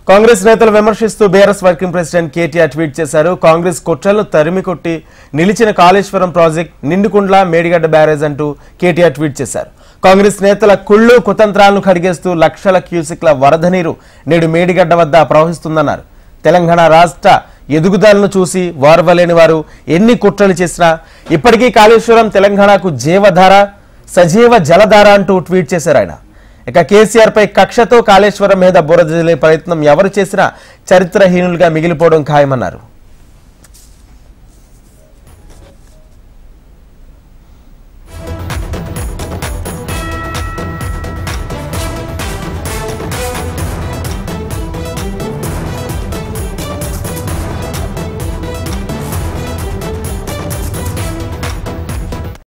కాంగ్రెస్ నేతలు విమర్శిస్తూ BRS working president KTR tweet చేశారు. కాంగ్రెస్ కుట్రలను తరిమి కొట్టి నిలిచిన కాళేశ్వరం ప్రాజెక్ట్ నిండుకుండ్ల మేడిగడ్డ బ్యారేజ్ అంటూ కేటీఆర్ ట్వీట్ చేశారు. కాంగ్రెస్ నేతల కుళ్ళు కుతంత్రాలను కడిగేస్తూ లక్షల క్యూసెక్ల వరద నీరు నేడు మేడిగడ్డ వద్ద ప్రవహిస్తుందన్నారు. తెలంగాణ రాష్ట్ర ఎదుగుదలను చూసి వార్వలేని వారు ఎన్ని కుట్రలు చేసినా ఇప్పటికీ కాళేశ్వరం తెలంగాణకు జీవధార సజీవ జలధార అంటూ ట్వీట్ చేశారు ఆయన. ఇక కేసీఆర్ పై కక్షతో కాళేశ్వరం మీద బురద జల్లే ప్రయత్నం ఎవరు చేసినా చరిత్రహీనులుగా మిగిలిపోవడం ఖాయమన్నారు.